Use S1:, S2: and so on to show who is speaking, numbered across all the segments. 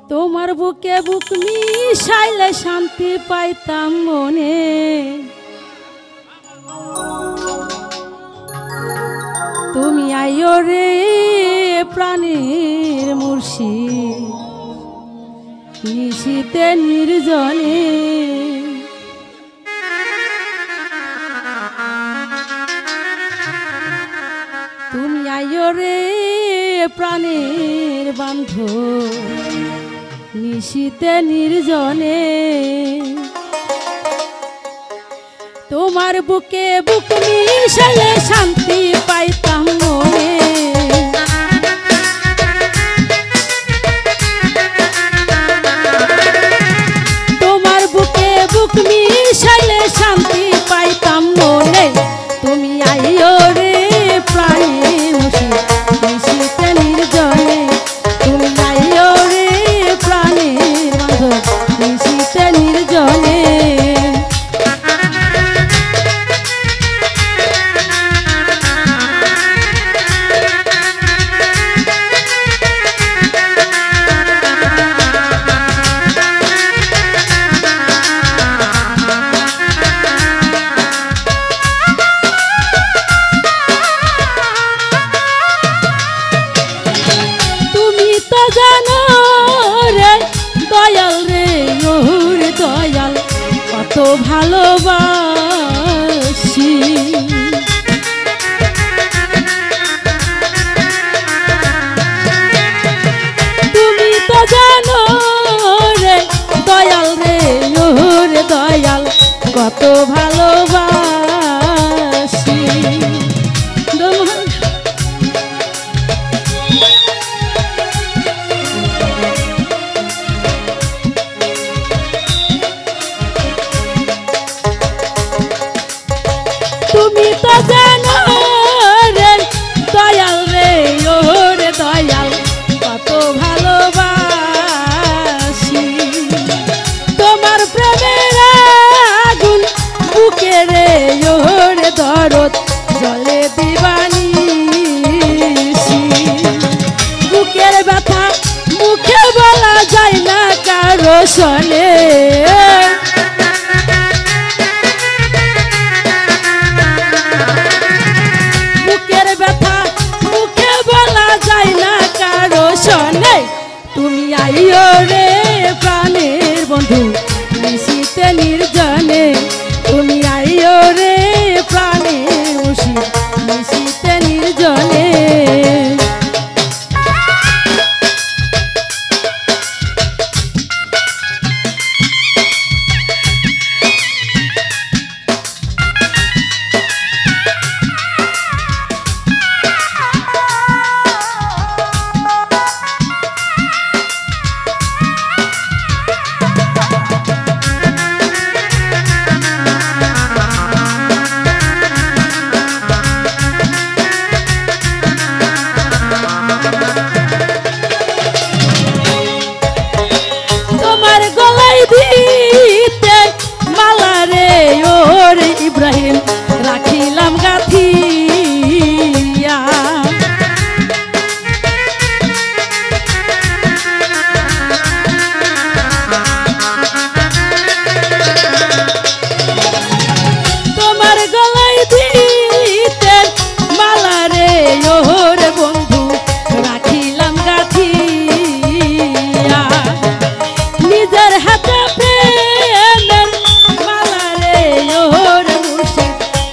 S1: তোমার বুকে বুক মিশাইলে শান্তি পাইতাম মনে। তুমি আইও রে প্রাণের মুর্শিদ নিশীতে নির্জনে। তুমি আইও রে প্রাণের বান্ধব নিশীতে নির্জনে। তোমার বুকে বুক মিশাইলে শান্তি পাইতাম মনে। তোমার বুকে বুক মিশাইলে শান্তি পাইতাম মনে। তুমি আইও রে প্রাণের নিশীতে নির্জনে। তুমি আইও রে প্রাণের বান্ধব নিশীতে নির্জনে। কত ভালোবাসি তুমি তো জানো রে দয়াল রে ওরে দয়াল কত ভালোবাসি। তুমি তো জানো রে দয়াল রে ওরে দয়াল কত ভালোবাসি। তোমার প্রেমের আগুন বুকে রে ওরে দরদ জলে দিবানিসি। বুকের ব্যথা মুখে বলা যায় না কারো শোনে। তুমি আইও রে প্রাণের বন্ধু নিশীতে নির্জনে। তুমি আইও রে প্রাণের মুর্শিদ নিশীতে নির্জনে। ইব্রাহিম রাখিলাম গাথিয়া। তোমার গলায় দিতে মালা রে ওরে বন্ধু রাখিলাম গাথিয়া। নিজের হাতে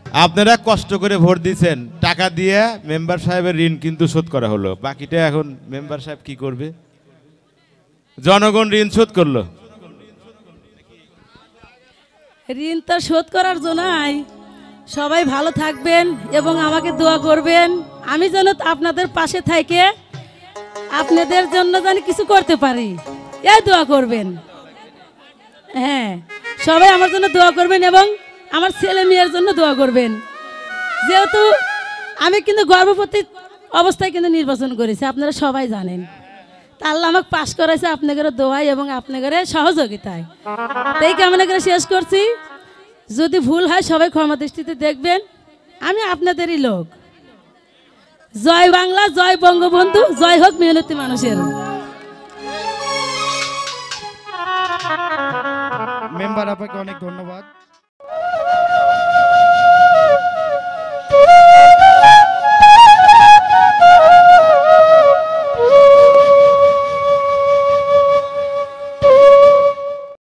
S2: আপনারা কষ্ট করে ভোট দিয়েছেন, টাকা দিয়ে মেম্বার সাহেবের ঋণ কিন্তু শোধ করা হলো, বাকিটা এখন মেম্বার সাহেব কি করবে? জনগণ ঋণ শোধ করলো।
S1: ঋণ তো শোধ করার জন্যই সবাই ভালো থাকবেন এবং আমাকে দোয়া করবেন, আমি যেন আপনাদের পাশে থেকে আপনাদের জন্য যেন কিছু করতে পারি, এই দোয়া করবেন। হ্যাঁ, সবাই আমার জন্য দোয়া করবেন এবং আমার ছেলে মেয়ের জন্য দোয়া করবেন, যেহেতু আমি কিন্তু গর্ভবতী অবস্থায় কিন্তু নির্বাচন করেছি, আপনারা সবাই জানেন। তা আল্লাহ আমাকে পাশ করাইছে আপনাদের দোয়াই এবং আপনাদের সহযোগিতায়। তাই কামনা করে শেষ করছি, যদি ভুল হয় সবাই ক্ষমা দৃষ্টিতে দেখবেন, আমি আপনাদেরই লোক। জয় বাংলা, জয় বঙ্গবন্ধু, জয় হোক মেহনতি মানুষের।
S3: মেম্বার আপনাকে অনেক ধন্যবাদ।